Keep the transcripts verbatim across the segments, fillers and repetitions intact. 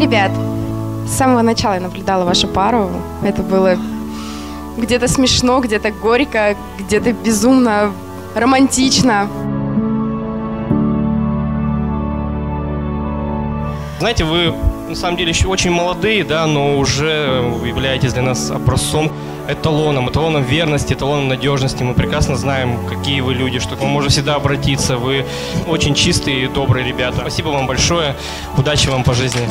Ребят, с самого начала я наблюдала вашу пару. Это было где-то смешно, где-то горько, где-то безумно романтично. Знаете, вы на самом деле еще очень молодые, да, но уже являетесь для нас образцом, эталоном, эталоном верности, эталоном надежности. Мы прекрасно знаем, какие вы люди, что к вам можно всегда обратиться. Вы очень чистые и добрые ребята. Спасибо вам большое. Удачи вам по жизни.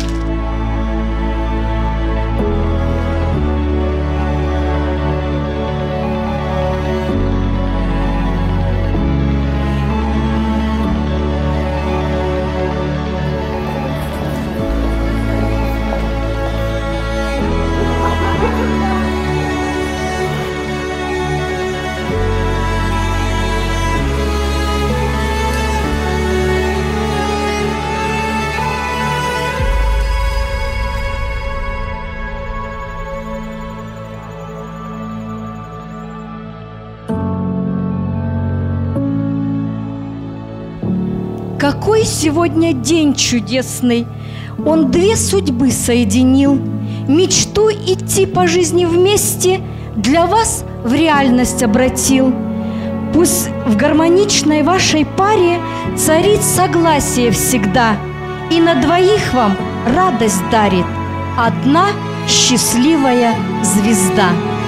Какой сегодня день чудесный! Он две судьбы соединил. Мечту идти по жизни вместе для вас в реальность обратил. Пусть в гармоничной вашей паре царит согласие всегда, и на двоих вам радость дарит одна счастливая звезда.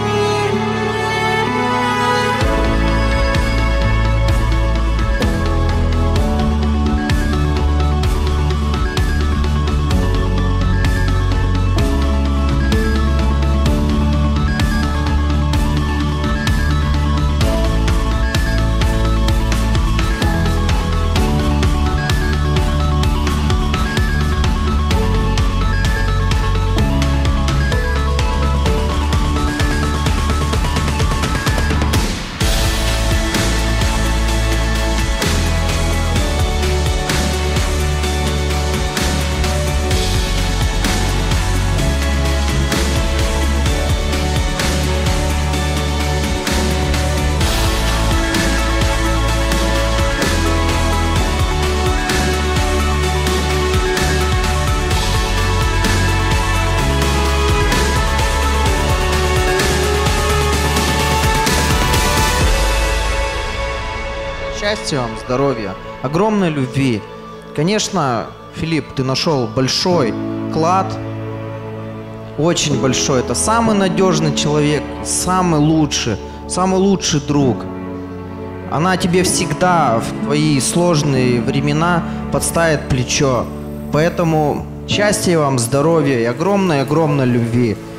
Счастья вам, здоровья, огромной любви. Конечно, Филипп, ты нашел большой клад, очень большой. Это самый надежный человек, самый лучший, самый лучший друг. Она тебе всегда в твои сложные времена подставит плечо. Поэтому счастья вам, здоровья и огромной-огромной любви.